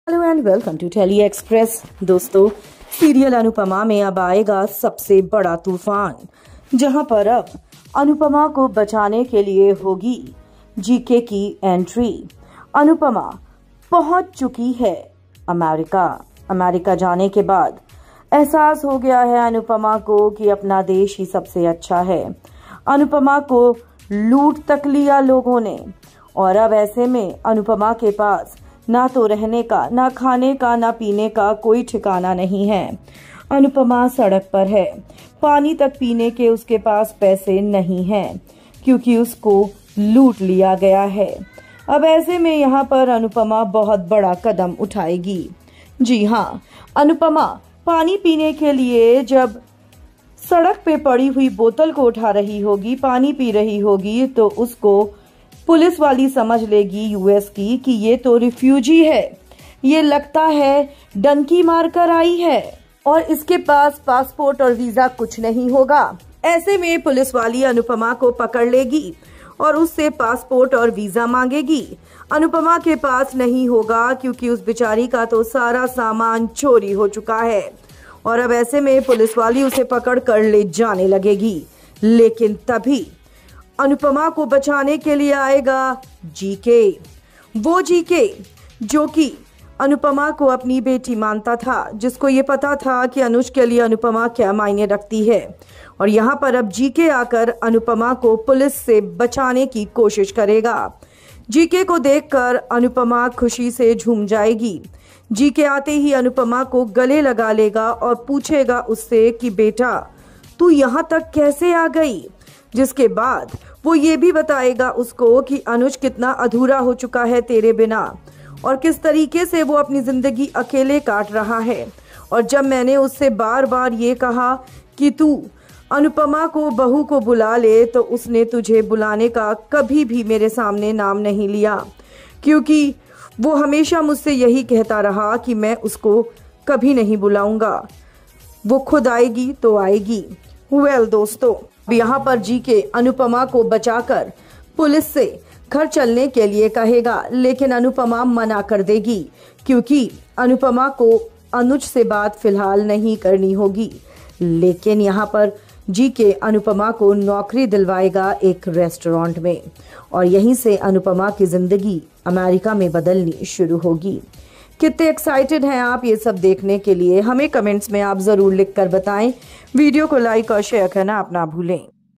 Hello and welcome to Tele Express. दोस्तों, serial Anupamaa में अब आएगा सबसे बड़ा तूफान, जहां पर अब अनुपमा को बचाने के लिए होगी जीके की एंट्री। अनुपमा पहुंच चुकी है अमेरिका जाने के बाद एहसास हो गया है अनुपमा को कि अपना देश ही सबसे अच्छा है। अनुपमा को लूट तक लिया लोगों ने, और अब ऐसे में अनुपमा के पास ना तो रहने का, ना खाने का, ना पीने का कोई ठिकाना नहीं है। अनुपमा सड़क पर है, पानी तक पीने के उसके पास पैसे नहीं हैं, क्योंकि उसको लूट लिया गया है। अब ऐसे में यहाँ पर अनुपमा बहुत बड़ा कदम उठाएगी। जी हाँ, अनुपमा पानी पीने के लिए जब सड़क पे पड़ी हुई बोतल को उठा रही होगी, पानी पी रही होगी, तो उसको पुलिस वाली समझ लेगी यूएस की कि ये तो रिफ्यूजी है, ये लगता है डंकी मारकर आई है और इसके पास पासपोर्ट और वीजा कुछ नहीं होगा। ऐसे में पुलिस वाली अनुपमा को पकड़ लेगी और उससे पासपोर्ट और वीजा मांगेगी। अनुपमा के पास नहीं होगा, क्योंकि उस बेचारी का तो सारा सामान चोरी हो चुका है, और अब ऐसे में पुलिस वाली उसे पकड़ कर ले जाने लगेगी। लेकिन तभी अनुपमा को बचाने के लिए आएगा जीके, वो जीके जो कि अनुपमा को अपनी बेटी मानता था, जिसको ये पता था कि अनुज के लिए अनुपमा क्या मायने रखती है। और यहाँ पर अब जीके आकर अनुपमा को पुलिस से बचाने की कोशिश करेगा। जीके को देखकर अनुपमा खुशी से झूम जाएगी। जीके आते ही अनुपमा को गले लगा लेगा और पूछेगा उससे कि बेटा तू यहाँ तक कैसे आ गई, जिसके बाद वो ये भी बताएगा उसको कि अनुज कितना अधूरा हो चुका है तेरे बिना, और किस तरीके से वो अपनी जिंदगी अकेले काट रहा है। और जब मैंने उससे बार बार ये कहा कि तू अनुपमा को बहू को बुला ले, तो उसने तुझे बुलाने का कभी भी मेरे सामने नाम नहीं लिया, क्योंकि वो हमेशा मुझसे यही कहता रहा कि मैं उसको कभी नहीं बुलाऊंगा, वो खुद आएगी तो आएगी। दोस्तों, यहाँ पर जीके अनुपमा को बचाकर पुलिस से घर चलने के लिए कहेगा, लेकिन अनुपमा मना कर देगी, क्योंकि अनुपमा को अनुज से बात फिलहाल नहीं करनी होगी। लेकिन यहाँ पर जीके अनुपमा को नौकरी दिलवाएगा एक रेस्टोरेंट में, और यहीं से अनुपमा की जिंदगी अमेरिका में बदलनी शुरू होगी। कितने एक्साइटेड हैं आप ये सब देखने के लिए? हमें कमेंट्स में आप जरूर लिखकर बताएं। वीडियो को लाइक और शेयर करना आप ना भूलें।